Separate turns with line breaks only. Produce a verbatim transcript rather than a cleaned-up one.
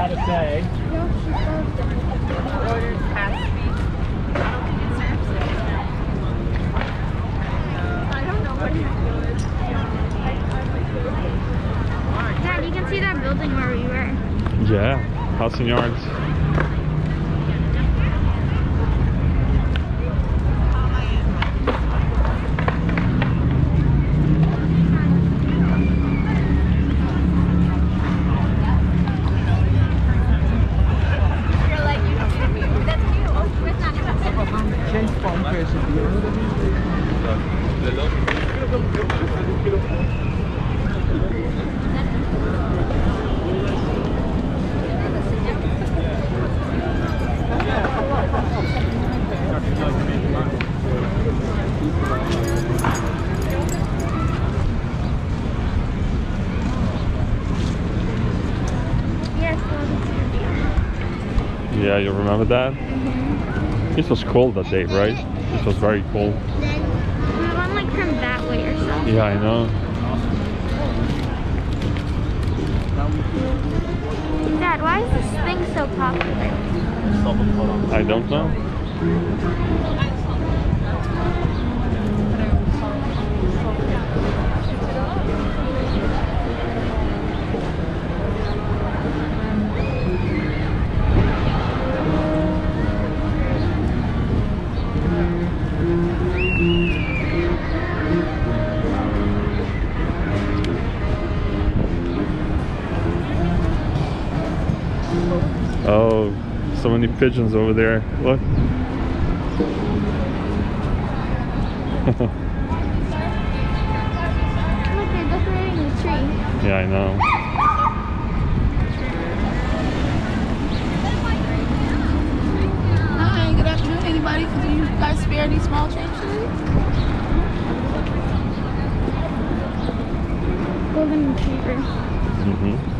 gotta say.
Ordered past speed. I don't think it serves it. I don't know what he's doing.
Dad, you can see that building where we were.
Yeah, Hudson Yards.
You're like, you don't see me. That's cute. Oh, where's that?
Change phone person.
Yes, well,
Yeah, you remember that?
mm-hmm.
It was cold that day, right? It was very cold.
Then we went like from that way or something.
Yeah, I know.
Dad, why is this thing so popular?
I don't know. Oh, so many pigeons over there. Look.
Look, they're decorating the tree.
Yeah, I know.
Hi, good afternoon, anybody. Could you guys spare any small change today?
Golden retriever.
Mm-hmm.